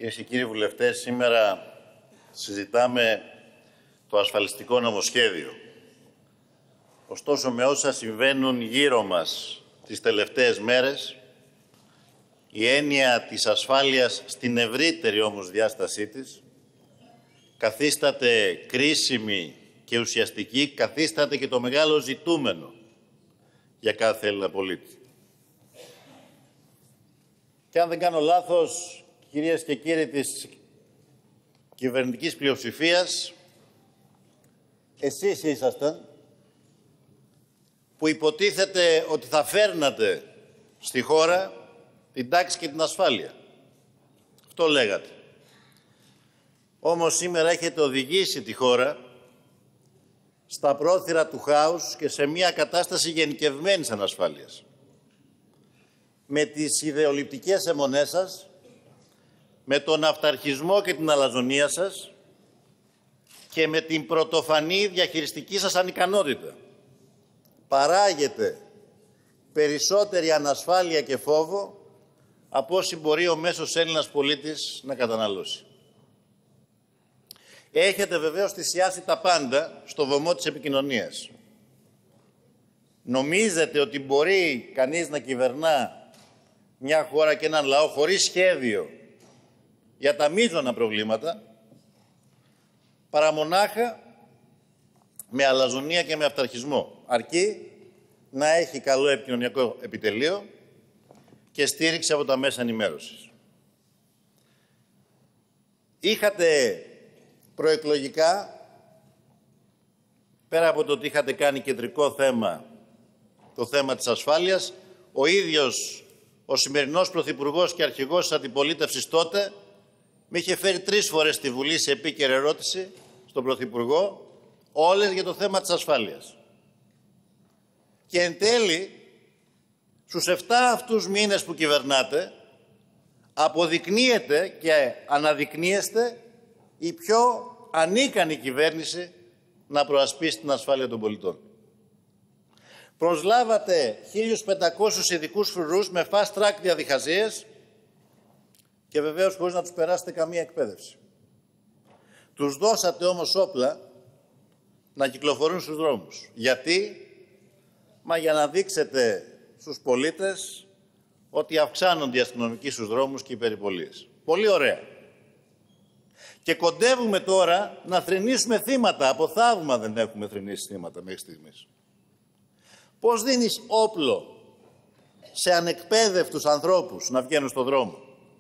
Κυρίες και κύριοι βουλευτές, σήμερα συζητάμε το ασφαλιστικό νομοσχέδιο. Ωστόσο, με όσα συμβαίνουν γύρω μας τις τελευταίες μέρες, η έννοια της ασφάλειας στην ευρύτερη όμως διάστασή της καθίσταται κρίσιμη και ουσιαστική, καθίσταται και το μεγάλο ζητούμενο για κάθε Έλληνα πολίτη. Και αν δεν κάνω λάθος, κυρίες και κύριοι της κυβερνητικής πλειοψηφίας, εσείς ήσασταν που υποτίθεται ότι θα φέρνατε στη χώρα την τάξη και την ασφάλεια. Αυτό λέγατε. Όμως σήμερα έχετε οδηγήσει τη χώρα στα πρόθυρα του χάους και σε μια κατάσταση γενικευμένης ανασφάλειας. Με τις ιδεολειπτικές αιμονές σας, με τον αυταρχισμό και την αλαζονία σας και με την πρωτοφανή διαχειριστική σας ανικανότητα. Παράγεται περισσότερη ανασφάλεια και φόβο από όσοι μπορεί ο μέσος Έλληνας πολίτης να καταναλώσει. Έχετε βεβαίως θυσιάσει τα πάντα στο βωμό της επικοινωνίας. Νομίζετε ότι μπορεί κανείς να κυβερνά μια χώρα και έναν λαό χωρίς σχέδιο για τα μείζωνα προβλήματα, παρά μονάχα με αλαζονία και με αυταρχισμό. Αρκεί να έχει καλό επικοινωνιακό επιτελείο και στήριξη από τα μέσα ενημέρωσης. Είχατε προεκλογικά, πέρα από το ότι είχατε κάνει κεντρικό θέμα το θέμα της ασφάλειας, ο ίδιος ο σημερινός Πρωθυπουργός και αρχηγός της αντιπολίτευσης τότε με είχε φέρει 3 φορές στη Βουλή σε επίκαιρη ερώτηση στον Πρωθυπουργό, όλες για το θέμα της ασφάλειας. Και εν τέλει, στους 7 αυτούς μήνες που κυβερνάτε, αποδεικνύεται και αναδεικνύεστε η πιο ανίκανη κυβέρνηση να προασπίσει την ασφάλεια των πολιτών. Προσλάβατε 1.500 ειδικούς φρουρούς με fast track διαδικασίες και βεβαίως χωρίς να τους περάσετε καμία εκπαίδευση. Τους δώσατε όμως όπλα να κυκλοφορούν στους δρόμους. Γιατί? Μα για να δείξετε στους πολίτες ότι αυξάνονται οι αστυνομικοί στους δρόμους και οι περιπολίες. Πολύ ωραία. Και κοντεύουμε τώρα να θρηνήσουμε θύματα. Από θαύμα δεν έχουμε θρηνήσει θύματα μέχρι στιγμής. Πώς δίνεις όπλο σε ανεκπαίδευτους ανθρώπους να βγαίνουν στον δρόμο?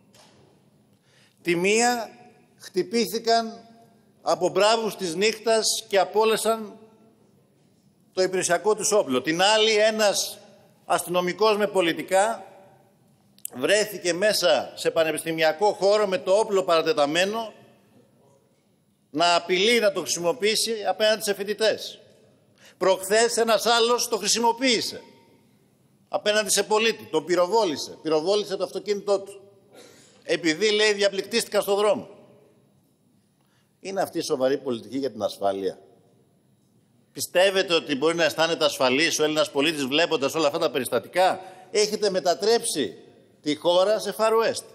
Τη μία χτυπήθηκαν από μπράβους της νύχτας και απόλεσαν το υπηρεσιακό τους όπλο. Την άλλη ένας αστυνομικός με πολιτικά βρέθηκε μέσα σε πανεπιστημιακό χώρο με το όπλο παρατεταμένο να απειλεί να το χρησιμοποιήσει απέναντι σε φοιτητές. Προχθές ένας άλλος το χρησιμοποίησε απέναντι σε πολίτη, το πυροβόλησε. Πυροβόλησε το αυτοκίνητό του. Επειδή, λέει, διαπληκτίστηκα στον δρόμο. Είναι αυτή η σοβαρή πολιτική για την ασφάλεια? Πιστεύετε ότι μπορεί να αισθάνεται ασφαλής ο Έλληνας πολίτης βλέποντας όλα αυτά τα περιστατικά? Έχετε μετατρέψει τη χώρα σε Far West.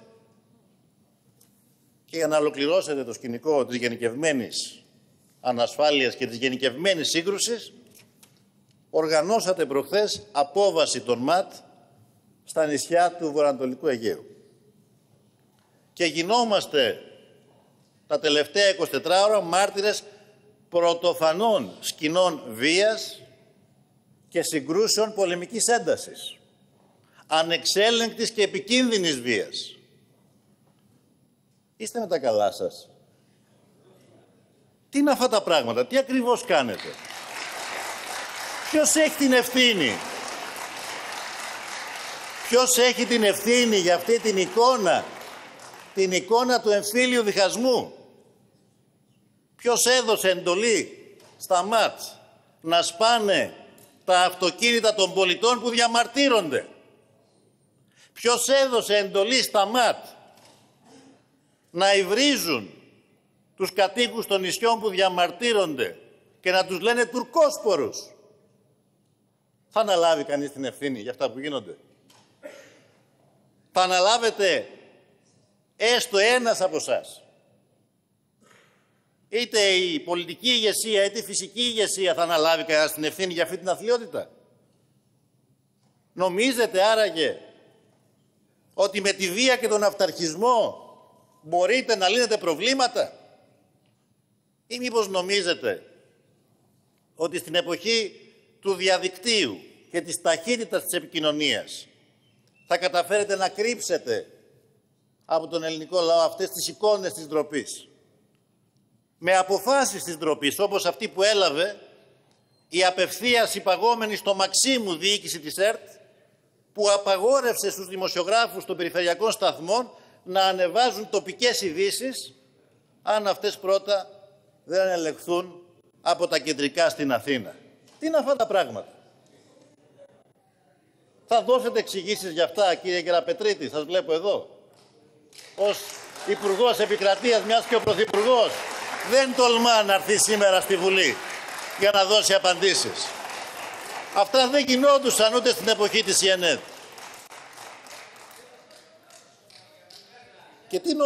Και για να ολοκληρώσετε το σκηνικό της γενικευμένης ανασφάλειας και της γενικευμένης σύγκρουσης, οργανώσατε προχθές απόβαση των ΜΑΤ στα νησιά του βορειοανατολικού Αιγαίου. Και γινόμαστε τα τελευταία 24 ώρα μάρτυρες πρωτοφανών σκηνών βίας και συγκρούσεων πολεμικής έντασης, ανεξέλεγκτης και επικίνδυνης βίας. Είστε με τα καλά σας? Τι είναι αυτά τα πράγματα? Τι ακριβώς κάνετε? Ποιος έχει την ευθύνη? Ποιος έχει την ευθύνη για αυτή την εικόνα του εμφύλιου διχασμού? Ποιος έδωσε εντολή στα ΜΑΤ να σπάνε τα αυτοκίνητα των πολιτών που διαμαρτύρονται? Ποιος έδωσε εντολή στα ΜΑΤ να υβρίζουν τους κατοίκους των νησιών που διαμαρτύρονται και να τους λένε τουρκόσπορους? Θα αναλάβει κανείς την ευθύνη για αυτά που γίνονται? Θα αναλάβετε έστω ένας από εσάς, είτε η πολιτική ηγεσία, είτε η φυσική ηγεσία, θα αναλάβει κανένας την ευθύνη για αυτή την αθλιότητα? Νομίζετε άραγε ότι με τη βία και τον αυταρχισμό μπορείτε να λύνετε προβλήματα? Ή μήπως νομίζετε ότι στην εποχή του διαδικτύου και της ταχύτητας της επικοινωνίας θα καταφέρετε να κρύψετε από τον ελληνικό λαό αυτές τις εικόνες της ντροπής, με αποφάσεις της ντροπής, όπως αυτή που έλαβε η απευθείας υπαγόμενη στο Μαξίμου διοίκηση της ΕΡΤ, που απαγόρευσε στους δημοσιογράφους των περιφερειακών σταθμών να ανεβάζουν τοπικές ειδήσεις, αν αυτές πρώτα δεν ελεγχθούν από τα κεντρικά στην Αθήνα. Τι είναι αυτά τα πράγματα? Θα δώσετε εξηγήσεις για αυτά, κύριε Γεραπετρίτη? Σας βλέπω εδώ ως Υπουργός Επικρατείας, μιας και ο Πρωθυπουργός δεν τολμά να έρθει σήμερα στη Βουλή για να δώσει απαντήσεις. Αυτά δεν γινόντουσαν ούτε στην εποχή της ΙΕΝΕΔ. Και τι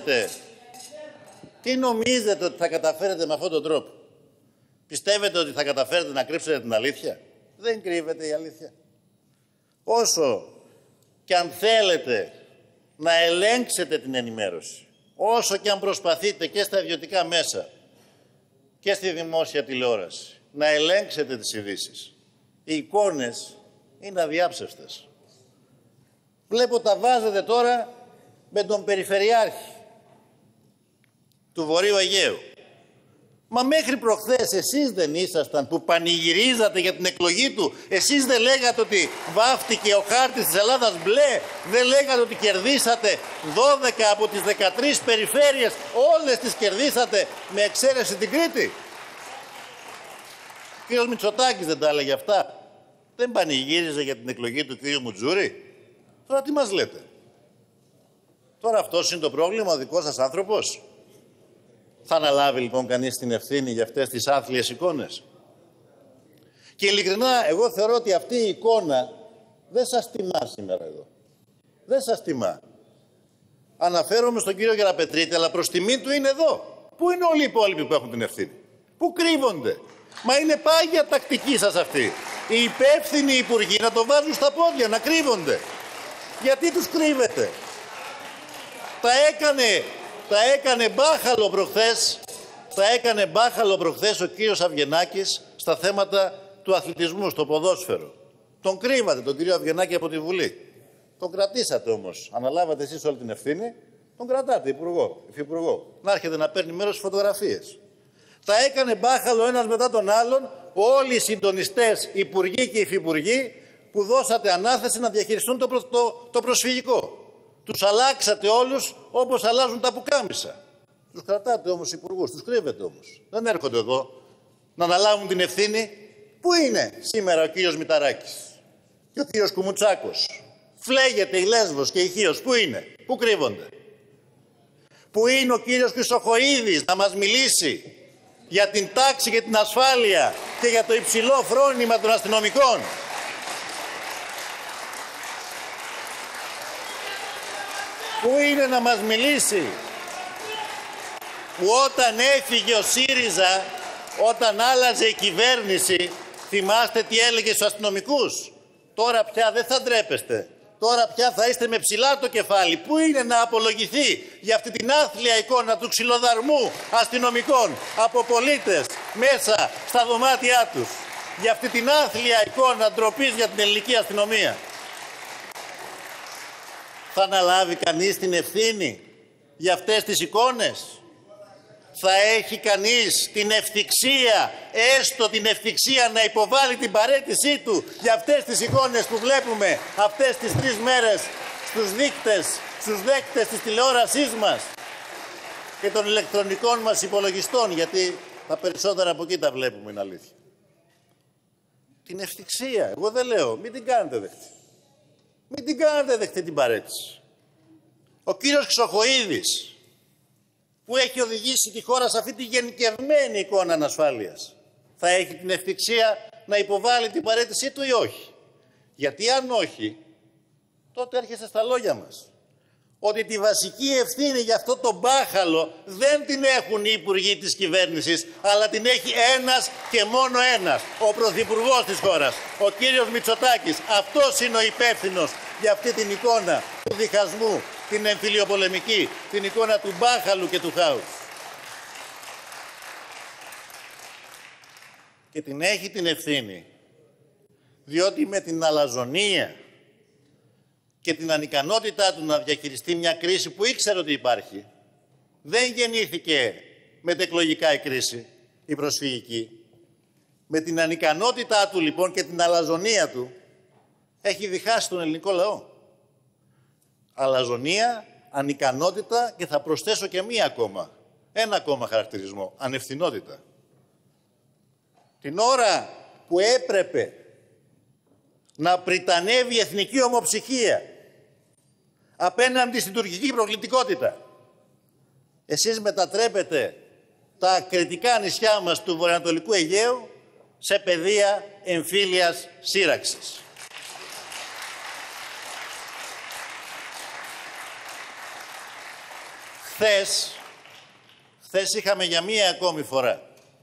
νομίζετε ότι θα καταφέρετε με αυτόν τον τρόπο? Πιστεύετε ότι θα καταφέρετε να κρύψετε την αλήθεια? Δεν κρύβεται η αλήθεια. Όσο και αν θέλετε να ελέγξετε την ενημέρωση, όσο και αν προσπαθείτε και στα ιδιωτικά μέσα και στη δημόσια τηλεόραση να ελέγξετε τις ειδήσεις, οι εικόνες είναι αδιάψευτες. Βλέπω τα βάζετε τώρα με τον Περιφερειάρχη του Βορείου Αιγαίου. Μα μέχρι προχθές εσείς δεν ήσασταν που πανηγυρίζατε για την εκλογή του? Εσείς δεν λέγατε ότι βάφτηκε ο χάρτης της Ελλάδας μπλε? Δεν λέγατε ότι κερδίσατε 12 από τις 13 περιφέρειες? Όλες τις κερδίσατε με εξαίρεση την Κρήτη. Ο κύριος Μητσοτάκης δεν τα έλεγε αυτά? Δεν πανηγύριζε για την εκλογή του κύριου Μουτζούρη? Τώρα τι μας λέτε? Τώρα αυτός είναι το πρόβλημα, ο δικός σας άνθρωπος? Θα αναλάβει λοιπόν κανείς την ευθύνη για αυτές τις άθλιες εικόνες? Και ειλικρινά, εγώ θεωρώ ότι αυτή η εικόνα δεν σας τιμά σήμερα εδώ. Δεν σας τιμά. Αναφέρομαι στον κύριο Γεραπετρίτη, αλλά προς τιμή του είναι εδώ. Πού είναι όλοι οι υπόλοιποι που έχουν την ευθύνη? Πού κρύβονται? Μα είναι πάγια τακτική σας αυτή. Οι υπεύθυνοι υπουργοί να το βάζουν στα πόδια, να κρύβονται. Γιατί τους κρύβετε? Τα έκανε μπάχαλο προχθές ο κύριος Αυγενάκης στα θέματα του αθλητισμού, στο ποδόσφαιρο. Τον κρύβατε, τον κύριο Αυγενάκη, από τη Βουλή. Τον κρατήσατε όμως. Αναλάβατε εσείς όλη την ευθύνη. Τον κρατάτε, υφυπουργό. Να έρχεται να παίρνει μέρος στις φωτογραφίες. Τα έκανε μπάχαλο ένας μετά τον άλλον όλοι οι συντονιστές, υπουργοί και υφυπουργοί, που δώσατε ανάθεση να διαχειριστούν το προσφυγικό. Τους αλλάξατε όλους όπως αλλάζουν τα πουκάμισα. Τους κρατάτε όμως υπουργούς, τους κρύβετε όμως. Δεν έρχονται εδώ να αναλάβουν την ευθύνη. Πού είναι σήμερα ο κύριος Μηταράκης και ο κύριος Κουμουτσάκος? Φλέγεται η Λέσβος και η Χίος. Πού είναι? Πού κρύβονται? Πού είναι ο κύριος Χρυσοχοΐδης να μας μιλήσει για την τάξη και την ασφάλεια και για το υψηλό φρόνημα των αστυνομικών? Πού είναι να μας μιλήσει που όταν έφυγε ο ΣΥΡΙΖΑ, όταν άλλαζε η κυβέρνηση, θυμάστε τι έλεγε στους αστυνομικούς? Τώρα πια δεν θα ντρέπεστε. Τώρα πια θα είστε με ψηλά το κεφάλι. Πού είναι να απολογηθεί για αυτή την άθλια εικόνα του ξυλοδαρμού αστυνομικών από πολίτες μέσα στα δωμάτια τους? Για αυτή την άθλια εικόνα ντροπής για την ελληνική αστυνομία. Θα αναλάβει κανείς την ευθύνη για αυτές τις εικόνες? Θα έχει κανείς την ευθυξία, έστω την ευθυξία, να υποβάλει την παραίτησή του για αυτές τις εικόνες που βλέπουμε αυτές τις 3 μέρες στους δέκτες της τηλεόρασής μας και των ηλεκτρονικών μας υπολογιστών, γιατί τα περισσότερα από εκεί τα βλέπουμε, είναι αλήθεια. Την ευθυξία, εγώ δεν λέω, μην την κάνετε δεκτή. Μην την κάνετε δεκτή την παραίτηση. Ο κύριος Χρυσοχοΐδης, που έχει οδηγήσει τη χώρα σε αυτή τη γενικευμένη εικόνα ανασφάλειας, θα έχει την ευθυξία να υποβάλει την παραίτησή του ή όχι? Γιατί αν όχι, τότε έρχεστε στα λόγια μας. ότι τη βασική ευθύνη για αυτό το μπάχαλο δεν την έχουν οι υπουργοί της κυβέρνησης, αλλά την έχει ένας και μόνο ένας, ο πρωθυπουργός της χώρας, ο κύριος Μητσοτάκης. Αυτός είναι ο υπεύθυνος για αυτή την εικόνα του διχασμού, την εμφυλιοπολεμική, την εικόνα του μπάχαλου και του χάους. Και την έχει την ευθύνη, διότι με την αλαζονία και την ανικανότητά του να διαχειριστεί μια κρίση που ήξερε ότι υπάρχει, δεν γεννήθηκε μετεκλογικά η κρίση, η προσφυγική. Με την ανικανότητά του λοιπόν και την αλαζονία του έχει διχάσει τον ελληνικό λαό. Αλαζονία, ανικανότητα και θα προσθέσω και ένα ακόμα χαρακτηρισμό, ανευθυνότητα. Την ώρα που έπρεπε να πριτανεύει η εθνική ομοψυχία απέναντι στην τουρκική προκλητικότητα, εσείς μετατρέπετε τα ακριτικά νησιά μας του βορειοανατολικού Αιγαίου σε πεδία εμφύλιας σύραξης. Χθες είχαμε για μία ακόμη φορά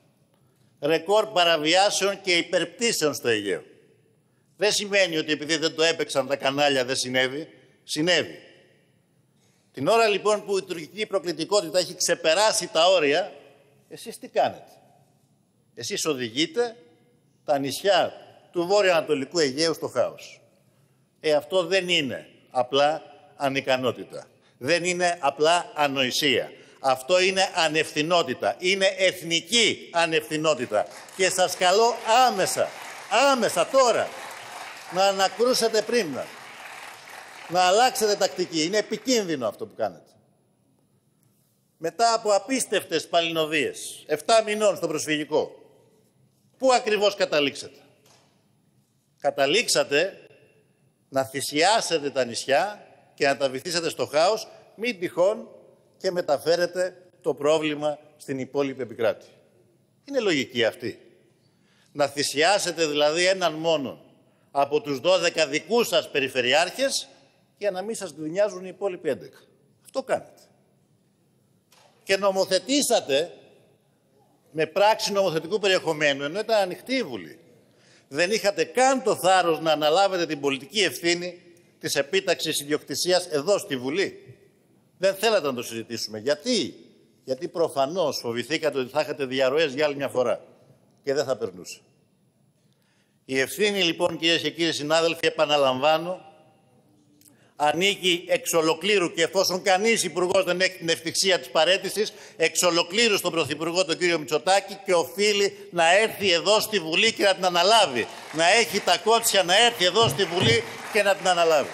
ρεκόρ παραβιάσεων και υπερπτήσεων στο Αιγαίο. Δεν σημαίνει ότι επειδή δεν το έπαιξαν τα κανάλια δεν συνέβη. Συνέβη. Την ώρα λοιπόν που η τουρκική προκλητικότητα έχει ξεπεράσει τα όρια, εσείς τι κάνετε? Εσείς οδηγείτε τα νησιά του βόρειο-ανατολικού Αιγαίου στο χάος. Αυτό δεν είναι απλά ανικανότητα. Δεν είναι απλά ανοησία. Αυτό είναι ανευθυνότητα. Είναι εθνική ανευθυνότητα. Και σας καλώ άμεσα τώρα, να ανακρούσετε πριν, να αλλάξετε τακτική. Είναι επικίνδυνο αυτό που κάνετε. Μετά από απίστευτες παλινοδίες, 7 μηνών στο προσφυγικό, πού ακριβώς καταλήξατε? Καταλήξατε να θυσιάσετε τα νησιά και να τα βυθίσετε στο χάος, μην τυχόν και μεταφέρετε το πρόβλημα στην υπόλοιπη επικράτεια. Είναι λογική αυτή. Να θυσιάσετε δηλαδή έναν μόνο από τους 12 δικούς σας περιφερειάρχες για να μην σας γκρινιάζουν οι υπόλοιποι 11. Αυτό κάνετε. Και νομοθετήσατε με πράξη νομοθετικού περιεχομένου, ενώ ήταν ανοιχτή η Βουλή. Δεν είχατε καν το θάρρος να αναλάβετε την πολιτική ευθύνη της επίταξης ιδιοκτησίας εδώ στη Βουλή. Δεν θέλατε να το συζητήσουμε. Γιατί προφανώς φοβηθήκατε ότι θα έχετε διαρροές για άλλη μια φορά και δεν θα περνούσε. Η ευθύνη λοιπόν, κυρίες και κύριοι συνάδελφοι, επαναλαμβάνω, ανήκει εξ ολοκλήρου, και εφόσον κανείς υπουργός δεν έχει την ευτυχία της παραίτησης, εξ ολοκλήρου στον Πρωθυπουργό τον κύριο Μητσοτάκη, και οφείλει να έρθει εδώ στη Βουλή και να την αναλάβει. Να έχει τα κότσια να έρθει εδώ στη Βουλή και να την αναλάβει.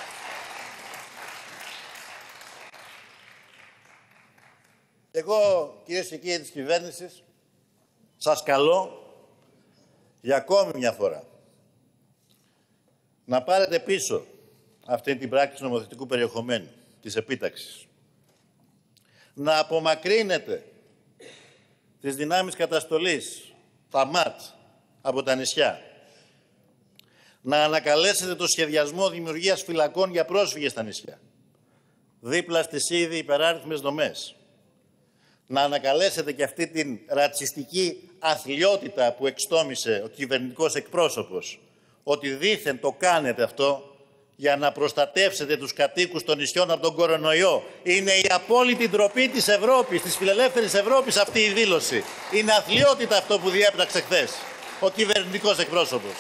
Εγώ, κυρίες και κύριοι της κυβέρνησης, σας καλώ για ακόμη μια φορά να πάρετε πίσω αυτή την πράξη νομοθετικού περιεχομένου της επίταξης. Να απομακρύνετε τις δυνάμεις καταστολής, τα ΜΑΤ, από τα νησιά. Να ανακαλέσετε το σχεδιασμό δημιουργίας φυλακών για πρόσφυγες στα νησιά, δίπλα στις ήδη υπεράριθμες δομές. Να ανακαλέσετε και αυτή την ρατσιστική αθλιότητα που εξτόμησε ο κυβερνητικός εκπρόσωπος, ότι δήθεν το κάνετε αυτό για να προστατεύσετε τους κατοίκους των νησιών από τον κορονοϊό. Είναι η απόλυτη ντροπή της Ευρώπης, της φιλελεύθερης Ευρώπης αυτή η δήλωση. Είναι αθλιότητα αυτό που διέπραξε χθες ο κυβερνητικός εκπρόσωπος.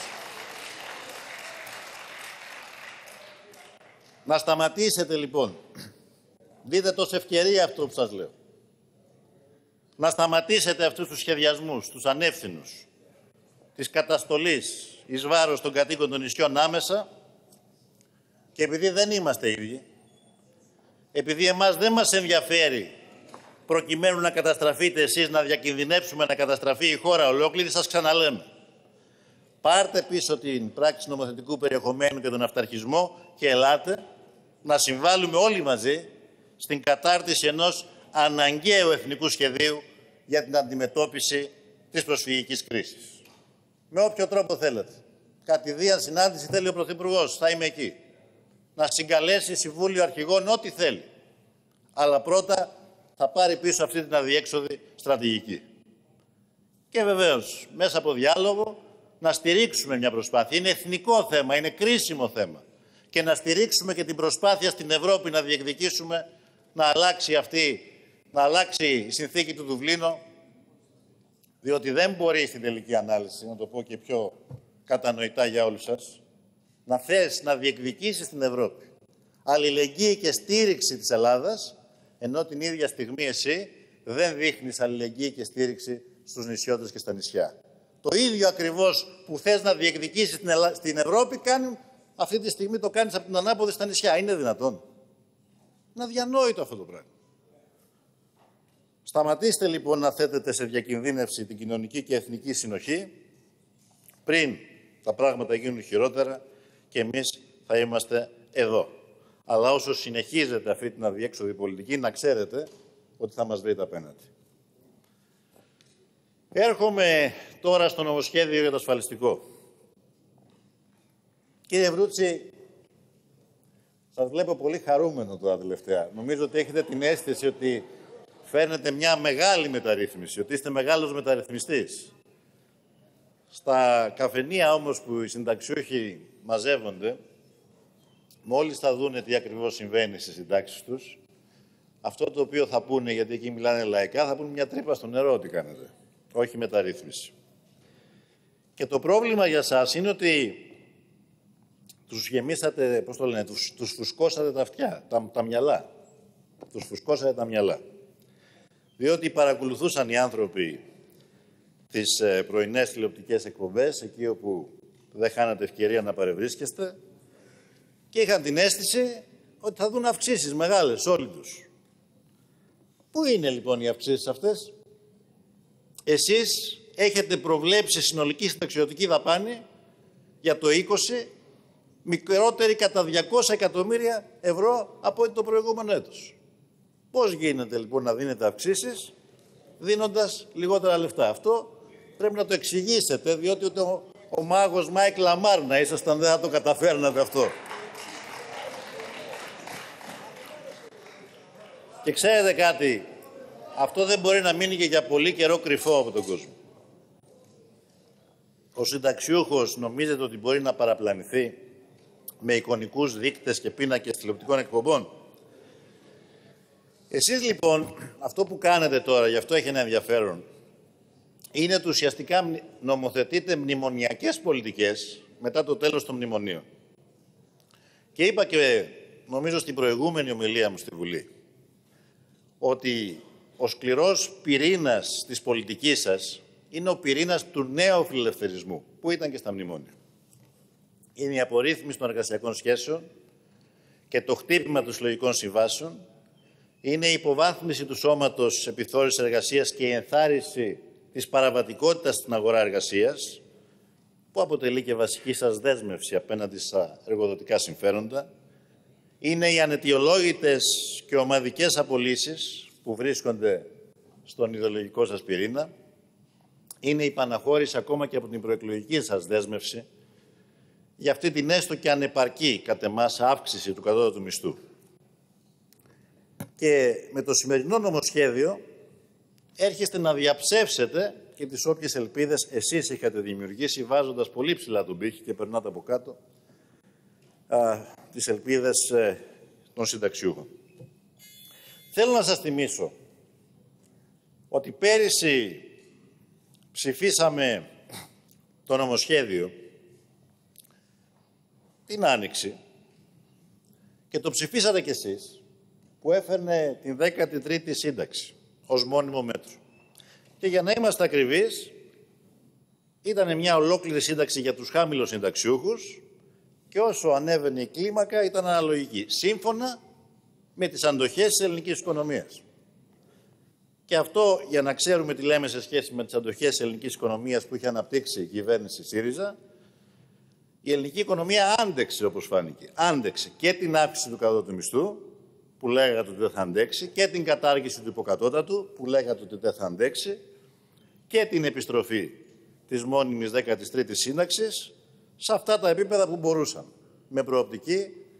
Να σταματήσετε λοιπόν. Δείτε το ως ευκαιρία αυτό που σας λέω. Να σταματήσετε αυτούς τους σχεδιασμούς, τους ανεύθυνους, της καταστολής εις βάρος των κατοίκων των νησιών άμεσα, και επειδή δεν είμαστε ίδιοι, επειδή εμάς δεν μας ενδιαφέρει προκειμένου να καταστραφείτε εσείς, να διακινδυνεύσουμε να καταστραφεί η χώρα ολόκληρη, σας ξαναλέμε. Πάρτε πίσω την πράξη νομοθετικού περιεχομένου και τον αυταρχισμό και ελάτε να συμβάλλουμε όλοι μαζί στην κατάρτιση ενός αναγκαίου εθνικού σχεδίου για την αντιμετώπιση της προσφυγικής κρίσης. Με όποιο τρόπο θέλετε. Κατηδίαν συνάντηση θέλει ο Πρωθυπουργός, θα είμαι εκεί. να συγκαλέσει Συμβούλιο Αρχηγών ό,τι θέλει. Αλλά πρώτα θα πάρει πίσω αυτή την αδιέξοδη στρατηγική. Και βεβαίως, μέσα από διάλογο, να στηρίξουμε μια προσπάθεια. Είναι εθνικό θέμα, είναι κρίσιμο θέμα. Και να στηρίξουμε και την προσπάθεια στην Ευρώπη να διεκδικήσουμε να αλλάξει η συνθήκη του Δουβλίνου, διότι δεν μπορεί στην τελική ανάλυση, να το πω και πιο κατανοητά για όλους σας, να θες να διεκδικήσεις στην Ευρώπη αλληλεγγύη και στήριξη της Ελλάδας, ενώ την ίδια στιγμή εσύ δεν δείχνεις αλληλεγγύη και στήριξη στους νησιώτες και στα νησιά. Το ίδιο ακριβώς που θες να διεκδικήσεις στην Ευρώπη, αυτή τη στιγμή το κάνεις από την ανάποδη στα νησιά. Είναι δυνατόν? Είναι αδιανόητο αυτό το πράγμα. Σταματήστε λοιπόν να θέτετε σε διακινδύνευση την κοινωνική και εθνική συνοχή, πριν τα πράγματα γίνουν χειρότερα και εμείς θα είμαστε εδώ. Αλλά όσο συνεχίζετε αυτή την αδιέξοδη πολιτική, να ξέρετε ότι θα μας βρείτε απέναντι. Έρχομαι τώρα στο νομοσχέδιο για το ασφαλιστικό. Κύριε Βρούτση, σας βλέπω πολύ χαρούμενο τώρα τελευταία. Νομίζω ότι έχετε την αίσθηση ότι φέρνετε μια μεγάλη μεταρρύθμιση, ότι είστε μεγάλος μεταρρυθμιστής. Στα καφενεία όμως που οι συνταξιούχοι μαζεύονται, μόλις θα δούνε τι ακριβώς συμβαίνει στις συντάξεις τους, αυτό το οποίο θα πούνε, γιατί εκεί μιλάνε λαϊκά, θα πούνε μια τρύπα στο νερό ότι κάνετε, όχι μεταρρύθμιση. Και το πρόβλημα για σας είναι ότι τους γεμίσατε, πώς το λένε, τους φουσκώσατε τα αυτιά, τα μυαλά. Τους φουσκώσατε τα μυαλά. Διότι παρακολουθούσαν οι άνθρωποι τις πρωινές τηλεοπτικές εκπομπές, εκεί όπου δεν χάνατε ευκαιρία να παρευρίσκεστε, και είχαν την αίσθηση ότι θα δουν αυξήσεις μεγάλες όλοι τους. Πού είναι λοιπόν οι αυξήσεις αυτές? Εσείς έχετε προβλέψει συνολική συνταξιωτική δαπάνη για το 20 μικρότερη κατά 200 εκατομμύρια ευρώ από ό,τι το προηγούμενο έτος. Πώς γίνεται λοιπόν να δίνετε αυξήσεις δίνοντας λιγότερα λεφτά? Αυτό πρέπει να το εξηγήσετε, διότι ούτε ο μάγος Μάικ Λαμάρ να ήσασταν δεν θα το καταφέρνατε αυτό. Και ξέρετε κάτι, αυτό δεν μπορεί να μείνει και για πολύ καιρό κρυφό από τον κόσμο. Ο συνταξιούχος νομίζετε ότι μπορεί να παραπλανηθεί με εικονικούς δείκτες και πίνακες τηλεοπτικών εκπομπών? Εσείς λοιπόν, αυτό που κάνετε τώρα, γι' αυτό έχει ένα ενδιαφέρον, είναι ότι ουσιαστικά νομοθετείτε μνημονιακές πολιτικές μετά το τέλος των μνημονίων. Και είπα και νομίζω στην προηγούμενη ομιλία μου στη Βουλή, ότι ο σκληρός πυρήνας της πολιτικής σας είναι ο πυρήνας του νέου φιλελευθερισμού, που ήταν και στα μνημόνια. Είναι η απορρίθμιση των εργασιακών σχέσεων και το χτύπημα των συλλογικών συμβάσεων, είναι η υποβάθμιση του σώματος επιθεώρησης εργασίας και η ενθάρρυνση της παραβατικότητας στην αγορά εργασίας, που αποτελεί και βασική σας δέσμευση απέναντι στα εργοδοτικά συμφέροντα. Είναι οι αναιτιολόγητες και ομαδικές απολύσεις που βρίσκονται στον ιδεολογικό σας πυρήνα. Είναι η παναχώρηση ακόμα και από την προεκλογική σας δέσμευση για αυτή την έστω και ανεπαρκή κατ' εμάς αύξηση του κατώτατου μισθού. Και με το σημερινό νομοσχέδιο έρχεστε να διαψεύσετε και τις όποιες ελπίδες εσείς είχατε δημιουργήσει, βάζοντας πολύ ψηλά τον πύχη και περνάτε από κάτω τις ελπίδες των συνταξιούχων. Θέλω να σας θυμίσω ότι πέρυσι ψηφίσαμε το νομοσχέδιο την Άνοιξη και το ψηφίσατε κι εσείς, που έφερνε την 13η σύνταξη ως μόνιμο μέτρο. Και για να είμαστε ακριβείς, ήταν μια ολόκληρη σύνταξη για τους χαμηλοσυνταξιούχους και όσο ανέβαινε η κλίμακα ήταν αναλογική, σύμφωνα με τις αντοχές της ελληνικής οικονομίας. Και αυτό για να ξέρουμε τι λέμε σε σχέση με τις αντοχές της ελληνικής οικονομίας που είχε αναπτύξει η κυβέρνηση ΣΥΡΙΖΑ, η ελληνική οικονομία άντεξε, όπως φάνηκε. Άντεξε και την αύξηση του κατώτατου μισθού, που λέγατε ότι δεν θα αντέξει, και την κατάργηση του υποκατώτατου, που λέγατε ότι δεν θα αντέξει, και την επιστροφή της μόνιμης 13ης σύνταξης σε αυτά τα επίπεδα που μπορούσαν, με προοπτική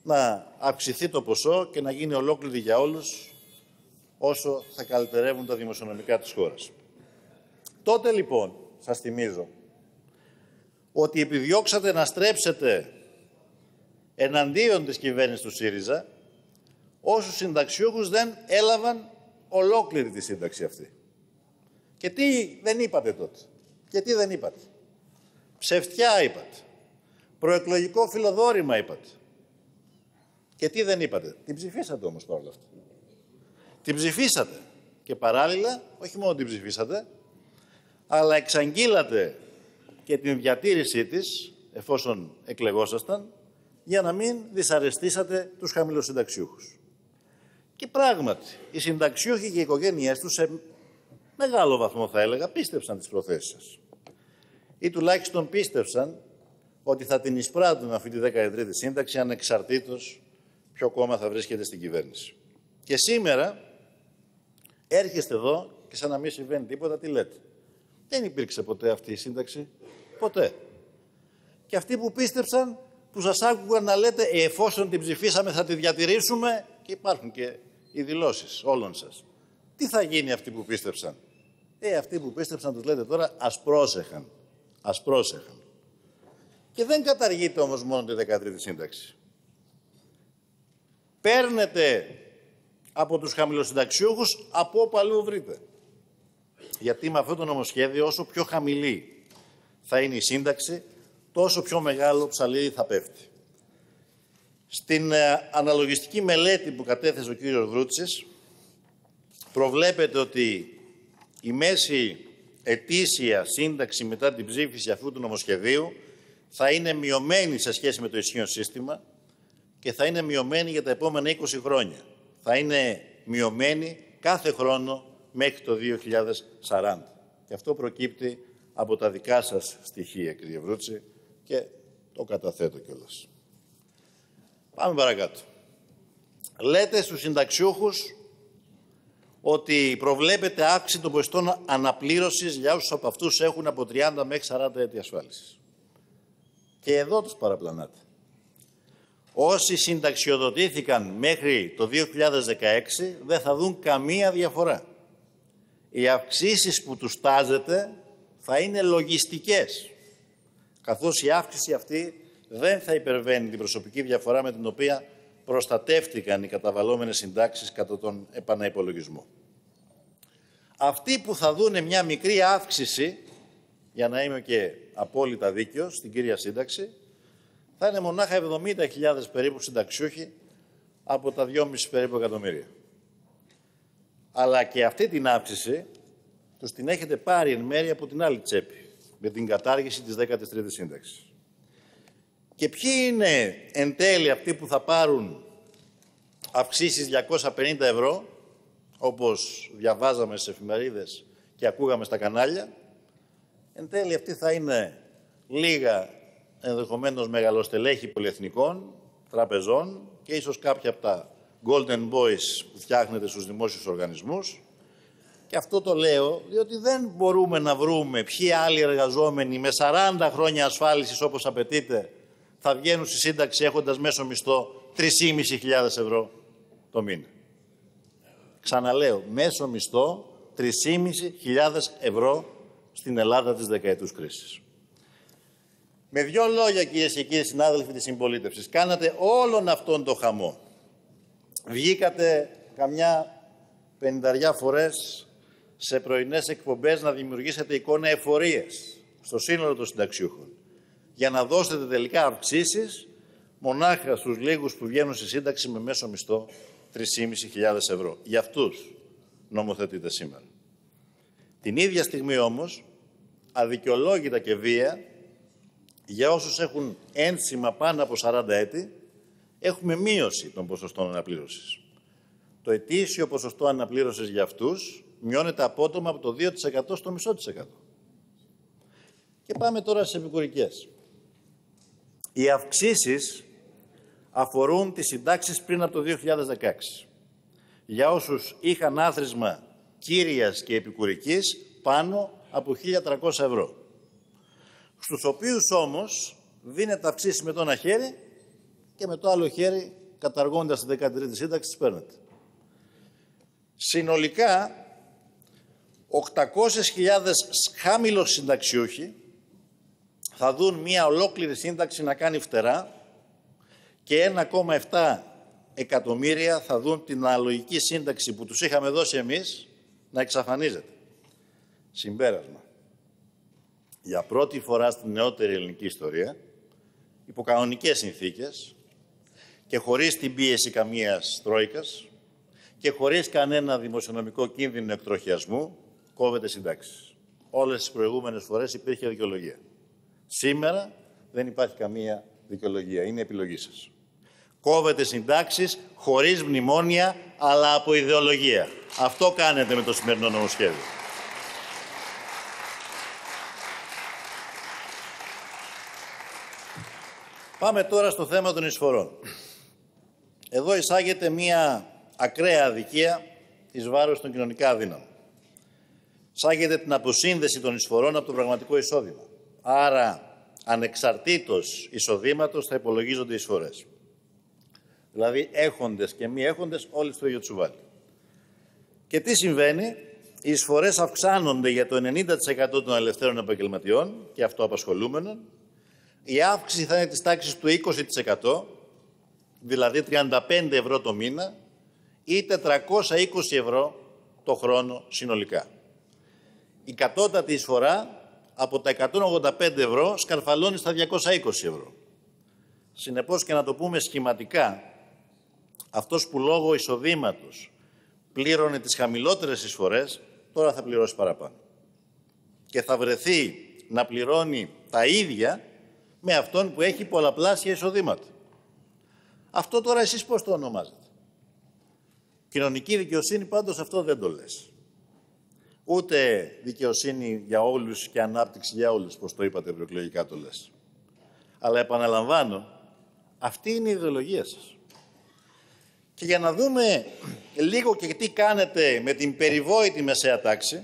να αυξηθεί το ποσό και να γίνει ολόκληρη για όλους όσο θα καλυτερεύουν τα δημοσιονομικά της χώρας. Τότε λοιπόν, σας θυμίζω, ότι επιδιώξατε να στρέψετε εναντίον της κυβέρνησης του ΣΥΡΙΖΑ όσους συνταξιούχους δεν έλαβαν ολόκληρη τη σύνταξη αυτή. Και τι δεν είπατε τότε? Και τι δεν είπατε? Ψευτιά είπατε. Προεκλογικό φιλοδόρημα είπατε. Και τι δεν είπατε? Την ψηφίσατε όμως παρόλα αυτά. Την ψηφίσατε. Και παράλληλα, όχι μόνο την ψηφίσατε, αλλά εξαγγείλατε και την διατήρησή της, εφόσον εκλεγόσασταν, για να μην δυσαρεστήσατε τους χαμηλοσυνταξιούχους. Και πράγματι, οι συνταξιούχοι και οι οικογένειές τους, σε μεγάλο βαθμό θα έλεγα, πίστεψαν τις προθέσεις σας. Ή τουλάχιστον πίστεψαν ότι θα την εισπράττουν αυτή τη 13η σύνταξη, ανεξαρτήτως ποιο κόμμα θα βρίσκεται στην κυβέρνηση. Και σήμερα έρχεστε εδώ και σαν να μην συμβαίνει τίποτα, τι λέτε? Δεν υπήρξε ποτέ αυτή η σύνταξη. Ποτέ. Και αυτοί που πίστεψαν, που σας άκουγαν να λέτε εφόσον την ψηφίσαμε θα τη διατηρήσουμε, και υπάρχουν και οι δηλώσεις όλων σας. Τι θα γίνει αυτοί που πίστεψαν? Αυτοί που πίστεψαν τους λέτε τώρα ας πρόσεχαν. Ας πρόσεχαν. Και δεν καταργείται όμως μόνο τη 13η σύνταξη. Παίρνετε από τους χαμηλοσυνταξιούχους από όπου αλλού βρείτε. Γιατί με αυτό το νομοσχέδιο όσο πιο χαμηλή θα είναι η σύνταξη, τόσο πιο μεγάλο ψαλίδι θα πέφτει. Στην αναλογιστική μελέτη που κατέθεσε ο κύριος Βρούτσης, προβλέπεται ότι η μέση ετήσια σύνταξη μετά την ψήφιση αυτού του νομοσχεδίου θα είναι μειωμένη σε σχέση με το ισχύον σύστημα και θα είναι μειωμένη για τα επόμενα 20 χρόνια. Θα είναι μειωμένη κάθε χρόνο μέχρι το 2040. Και αυτό προκύπτει από τα δικά σας στοιχεία, κύριε Βρούτση, και το καταθέτω κιόλας. Πάμε παρακάτω. Λέτε στους συνταξιούχους ότι προβλέπεται αύξηση των ποσοστών αναπλήρωσης για όσους από αυτούς έχουν από 30 μέχρι 40 έτη ασφάλισης. Και εδώ τους παραπλανάτε. Όσοι συνταξιοδοτήθηκαν μέχρι το 2016 δεν θα δουν καμία διαφορά. Οι αυξήσεις που τους τάζετε θα είναι λογιστικές, καθώς η αύξηση αυτή δεν θα υπερβαίνει την προσωπική διαφορά με την οποία προστατεύτηκαν οι καταβαλλόμενες συντάξεις κατά τον επαναϋπολογισμό. Αυτοί που θα δούνε μια μικρή αύξηση, για να είμαι και απόλυτα δίκαιος, στην κύρια σύνταξη, θα είναι μονάχα 70.000 περίπου συνταξιούχοι από τα 2,5 περίπου εκατομμύρια. Αλλά και αυτή την αύξηση τους την έχετε πάρει εν μέρει από την άλλη τσέπη, με την κατάργηση της 13ης σύνταξης. Και ποιοι είναι εν τέλει αυτοί που θα πάρουν αυξήσεις 250 ευρώ, όπως διαβάζαμε στις εφημερίδες και ακούγαμε στα κανάλια? Εν τέλει αυτοί θα είναι λίγα ενδεχομένως μεγαλοστελέχη πολυεθνικών, τραπεζών και ίσως κάποια από τα golden boys που φτιάχνετε στους δημόσιους οργανισμούς. Και αυτό το λέω διότι δεν μπορούμε να βρούμε ποιοι άλλοι εργαζόμενοι με 40 χρόνια ασφάλισης όπως απαιτείται θα βγαίνουν στη σύνταξη έχοντας μέσο μισθό 3.500 ευρώ το μήνα. Ξαναλέω, μέσο μισθό 3.500 ευρώ στην Ελλάδα της δεκαετούς κρίσης. Με δύο λόγια, κυρίες και κύριοι συνάδελφοι της συμπολίτευσης, κάνατε όλον αυτόν τον χαμό. Βγήκατε καμιά 50 φορές σε πρωινές εκπομπές να δημιουργήσετε εικόνα εφορίας στο σύνολο των συνταξιούχων, για να δώσετε τελικά αυξήσεις μονάχα στους λίγους που βγαίνουν στη σύνταξη με μέσο μισθό 3.500 ευρώ. Για αυτούς νομοθετείτε σήμερα. Την ίδια στιγμή όμως, αδικαιολόγητα και βία, για όσους έχουν ένσημα πάνω από 40 έτη, έχουμε μείωση των ποσοστών αναπλήρωσης. Το ετήσιο ποσοστό αναπλήρωσης για αυτούς μειώνεται απότομα από το 2% στο 0,5%. Και πάμε τώρα στις επικουρικές. Οι αυξήσεις αφορούν τις συντάξεις πριν από το 2016. Για όσους είχαν άθροισμα κύριας και επικουρικής πάνω από 1.300 ευρώ. Στους οποίους όμως δίνεται αυξήσεις με το ένα χέρι και με το άλλο χέρι, καταργώντας τη 13η σύνταξη, τις παίρνετε. Συνολικά, 800.000 χαμηλοσυνταξιούχοι θα δουν μια ολόκληρη σύνταξη να κάνει φτερά και 1,7 εκατομμύρια θα δουν την αναλογική σύνταξη που τους είχαμε δώσει εμείς να εξαφανίζεται. Συμπέρασμα. Για πρώτη φορά στην νεότερη ελληνική ιστορία, υπό κανονικές συνθήκες και χωρίς την πίεση καμίας τρόικας και χωρίς κανένα δημοσιονομικό κίνδυνο εκτροχιασμού, κόβεται συντάξεις. Όλες τις προηγούμενες φορές υπήρχε δικαιολογία. Σήμερα δεν υπάρχει καμία δικαιολογία. Είναι επιλογή σας. Κόβετε συντάξεις χωρίς μνημόνια, αλλά από ιδεολογία. Αυτό κάνετε με το σημερινό νομοσχέδιο. Πάμε τώρα στο θέμα των εισφορών. Εδώ εισάγεται μία ακραία αδικία εις βάρος των κοινωνικά αδύναμων. Εισάγεται την αποσύνδεση των εισφορών από το πραγματικό εισόδημα. Άρα, ανεξαρτήτως εισοδήματος θα υπολογίζονται οι εισφορές. Δηλαδή, έχοντες και μη έχοντες, όλοι στο ίδιο τσουβάλι. Και τι συμβαίνει? Οι εισφορές αυξάνονται για το 90% των ελευθέρων επαγγελματιών και αυτοαπασχολούμενων. Η αύξηση θα είναι της τάξης του 20%, δηλαδή 35 ευρώ το μήνα ή 420 ευρώ το χρόνο συνολικά. Η κατώτατη εισφορά από τα 185 ευρώ σκαρφαλώνει στα 220 ευρώ. Συνεπώς, και να το πούμε σχηματικά, αυτός που λόγω εισοδήματος πλήρωνε τις χαμηλότερες εισφορές, τώρα θα πληρώσει παραπάνω. Και θα βρεθεί να πληρώνει τα ίδια με αυτόν που έχει πολλαπλάσια εισοδήματα. Αυτό τώρα εσείς πώς το ονομάζετε? Κοινωνική δικαιοσύνη πάντως αυτό δεν το λες. Ούτε δικαιοσύνη για όλους και ανάπτυξη για όλους, πώς το είπατε προεκλογικά το λες. Αλλά επαναλαμβάνω, αυτή είναι η ιδεολογία σας. Και για να δούμε λίγο και τι κάνετε με την περιβόητη μεσαία τάξη,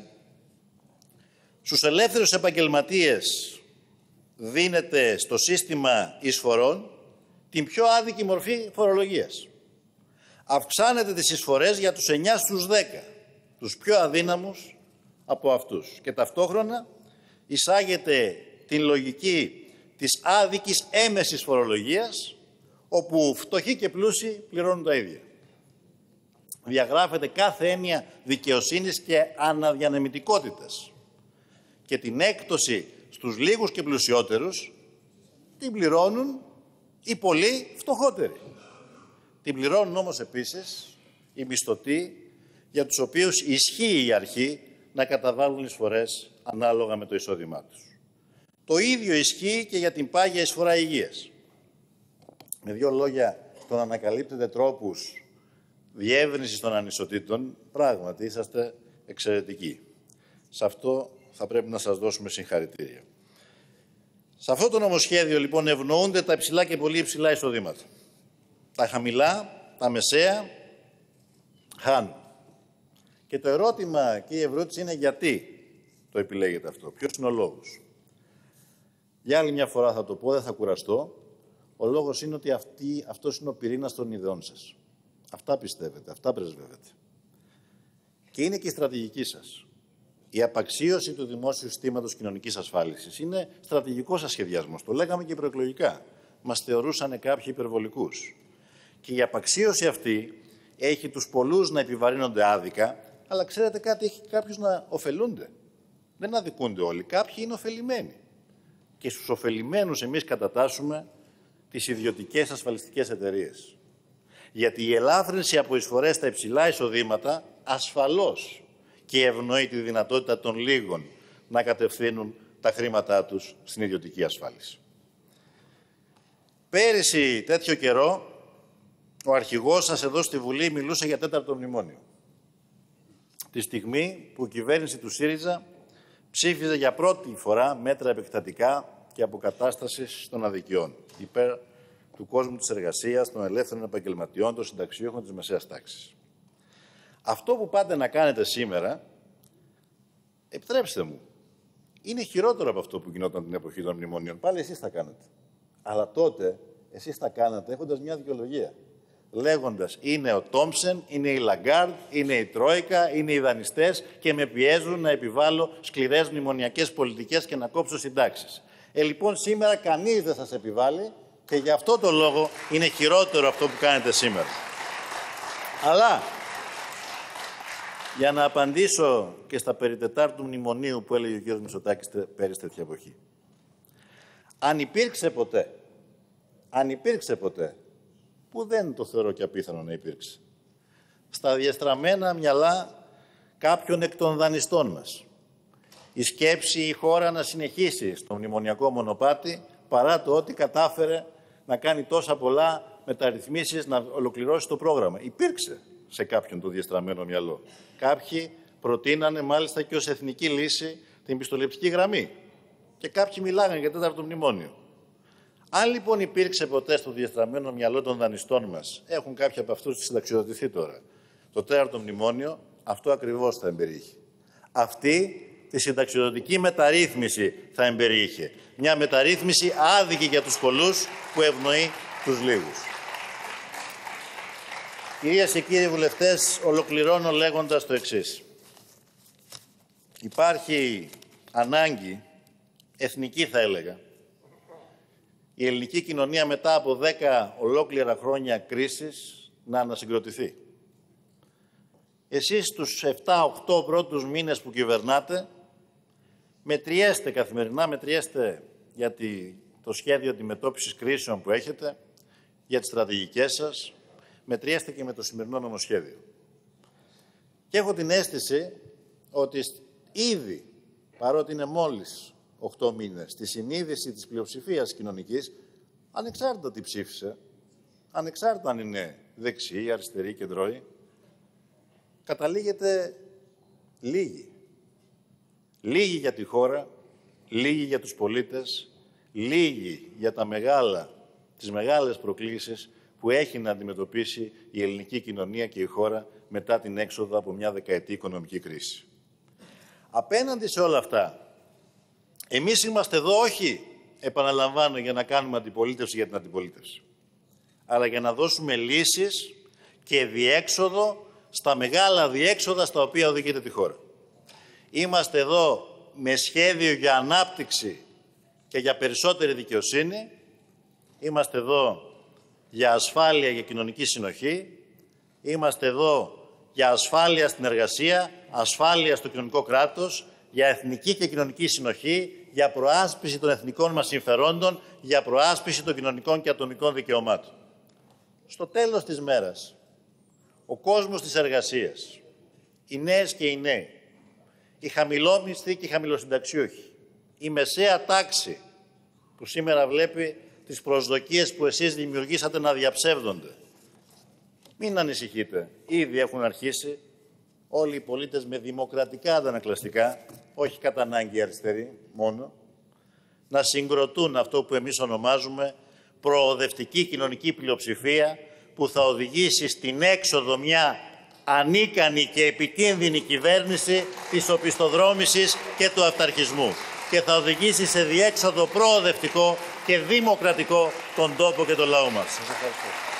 στους ελεύθερους επαγγελματίες δίνεται στο σύστημα εισφορών την πιο άδικη μορφή φορολογίας. Αυξάνετε τις εισφορές για τους 9 στους 10, τους πιο αδύναμους από αυτούς. Και ταυτόχρονα εισάγεται την λογική της άδικης έμεσης φορολογίας, όπου φτωχοί και πλούσιοι πληρώνουν τα ίδια. Διαγράφεται κάθε έννοια δικαιοσύνης και αναδιανεμητικότητας. Και την έκπτωση στους λίγους και πλουσιότερους την πληρώνουν οι πολύ φτωχότεροι. Την πληρώνουν όμως επίσης οι μισθωτοί, για τους οποίους ισχύει η αρχή να καταβάλουν εισφορές ανάλογα με το εισόδημά τους. Το ίδιο ισχύει και για την πάγια εισφορά υγείας. Με δύο λόγια, το να ανακαλύπτετε τρόπους διεύρυνσης των ανισοτήτων, πράγματι είσαστε εξαιρετικοί. Σε αυτό θα πρέπει να σας δώσουμε συγχαρητήρια. Σε αυτό το νομοσχέδιο, λοιπόν, ευνοούνται τα υψηλά και πολύ υψηλά εισοδήματα. Τα χαμηλά, τα μεσαία, χάνουν. Και το ερώτημα και η ερώτηση είναι γιατί το επιλέγετε αυτό, ποιος είναι ο λόγος. Για άλλη μια φορά θα το πω, δεν θα κουραστώ. Ο λόγος είναι ότι αυτός είναι ο πυρήνας των ιδεών σας. Αυτά πιστεύετε, αυτά πρεσβεύετε. Και είναι και η στρατηγική σας. Η απαξίωση του δημόσιου συστήματος κοινωνικής ασφάλισης είναι στρατηγικός σας σχεδιασμός. Το λέγαμε και προεκλογικά. Μας θεωρούσαν κάποιοι υπερβολικούς. Και η απαξίωση αυτή έχει τους πολλούς να επιβαρύνονται άδικα, αλλά ξέρετε κάτι, έχει κάποιους να ωφελούνται. Δεν αδικούνται όλοι. Κάποιοι είναι ωφελημένοι. Και στους ωφελημένους εμείς κατατάσσουμε τις ιδιωτικές ασφαλιστικές εταιρείες. Γιατί η ελάφρυνση από εισφορές στα υψηλά εισοδήματα ασφαλώς και ευνοεί τη δυνατότητα των λίγων να κατευθύνουν τα χρήματά τους στην ιδιωτική ασφάλιση. Πέρυσι τέτοιο καιρό, ο αρχηγός σας εδώ στη Βουλή μιλούσε για 4ο μνημόνιο. Τη στιγμή που η κυβέρνηση του ΣΥΡΙΖΑ ψήφιζε για πρώτη φορά μέτρα επεκτατικά και αποκατάστασης των αδικιών υπέρ του κόσμου της εργασίας, των ελεύθερων επαγγελματιών, των συνταξιούχων της μεσαίας τάξης. Αυτό που πάτε να κάνετε σήμερα, επιτρέψτε μου, είναι χειρότερο από αυτό που γινόταν την εποχή των μνημονίων. Πάλι εσείς θα κάνετε. Αλλά τότε Εσείς τα κάνατε έχοντας μια δικαιολογία. Λέγοντας, είναι ο Τόμψεν, είναι η Λαγκάρντ, είναι η Τρόικα, είναι οι δανειστές και με πιέζουν να επιβάλλω σκληρές μνημονιακές πολιτικές και να κόψω συντάξεις. Λοιπόν, σήμερα κανείς δεν σας επιβάλλει και γι' αυτό το λόγο είναι χειρότερο αυτό που κάνετε σήμερα. Αλλά, για να απαντήσω και στα περί τετάρτου μνημονίου που έλεγε ο κ. Μητσοτάκης πέρυσι τέτοια εποχή. Αν υπήρξε ποτέ, που δεν το θεωρώ και απίθανο να υπήρξε, στα διεστραμμένα μυαλά κάποιων εκ των δανειστών μας, η σκέψη η χώρα να συνεχίσει στο μνημονιακό μονοπάτι, παρά το ότι κατάφερε να κάνει τόσα πολλά μεταρρυθμίσεις, να ολοκληρώσει το πρόγραμμα. Υπήρξε σε κάποιον το διεστραμμένο μυαλό. Κάποιοι προτείνανε μάλιστα και ως εθνική λύση την πιστοληπτική γραμμή. Και κάποιοι μιλάγανε για τέταρτο μνημόνιο. Αν λοιπόν υπήρξε ποτέ στο διεστραμμένο μυαλό των δανειστών μας, έχουν κάποιοι από αυτούς συνταξιοδοτηθεί τώρα, το τέταρτο μνημόνιο, αυτό ακριβώς θα εμπεριείχε. Αυτή τη συνταξιοδοτική μεταρρύθμιση θα εμπεριείχε. Μια μεταρρύθμιση άδικη για τους πολλούς που ευνοεί τους λίγους. Κυρίες και κύριοι βουλευτές, ολοκληρώνω λέγοντας το εξής. Υπάρχει ανάγκη, εθνική θα έλεγα, η ελληνική κοινωνία μετά από 10 ολόκληρα χρόνια κρίσης να ανασυγκροτηθεί. Εσείς τους 7-8 πρώτους μήνες που κυβερνάτε, μετριέστε καθημερινά, μετριέστε για το σχέδιο αντιμετώπισης κρίσεων που έχετε, για τις στρατηγικές σας, μετριέστε και με το σημερινό νομοσχέδιο. Και έχω την αίσθηση ότι ήδη, παρότι είναι μόλις 8 μήνες, στη συνείδηση της πλειοψηφίας κοινωνικής, ανεξάρτητα τι ψήφισε, ανεξάρτητα αν είναι δεξιοί, αριστεροί, κεντρώοι, καταλήγεται λίγοι. Λίγοι για τη χώρα, λίγοι για τους πολίτες, λίγοι για τις μεγάλες προκλήσεις που έχει να αντιμετωπίσει η ελληνική κοινωνία και η χώρα μετά την έξοδο από μια δεκαετή οικονομική κρίση. Απέναντι σε όλα αυτά, εμείς είμαστε εδώ όχι, επαναλαμβάνω, για να κάνουμε αντιπολίτευση για την αντιπολίτευση, αλλά για να δώσουμε λύσεις και διέξοδο στα μεγάλα διέξοδα στα οποία οδηγείται τη χώρα. Είμαστε εδώ με σχέδιο για ανάπτυξη και για περισσότερη δικαιοσύνη. Είμαστε εδώ για ασφάλεια, για κοινωνική συνοχή. Είμαστε εδώ για ασφάλεια στην εργασία, ασφάλεια στο κοινωνικό κράτος, για εθνική και κοινωνική συνοχή, για προάσπιση των εθνικών μας συμφερόντων, για προάσπιση των κοινωνικών και ατομικών δικαιωμάτων. Στο τέλος της μέρας, ο κόσμος της εργασίας, οι νέες και οι νέοι, οι χαμηλόμισθοι και οι χαμηλοσυνταξιούχοι, η μεσαία τάξη που σήμερα βλέπει τις προσδοκίες που εσείς δημιουργήσατε να διαψεύδονται. Μην ανησυχείτε, ήδη έχουν αρχίσει όλοι οι πολίτες με δημοκρατικά αντανακλαστικά, όχι κατά ανάγκη αριστεροί μόνο, να συγκροτούν αυτό που εμείς ονομάζουμε προοδευτική κοινωνική πλειοψηφία που θα οδηγήσει στην έξοδο μια ανίκανη και επικίνδυνη κυβέρνηση της οπισθοδρόμησης και του αυταρχισμού και θα οδηγήσει σε διέξοδο προοδευτικό και δημοκρατικό τον τόπο και τον λαό μας. Σας ευχαριστώ.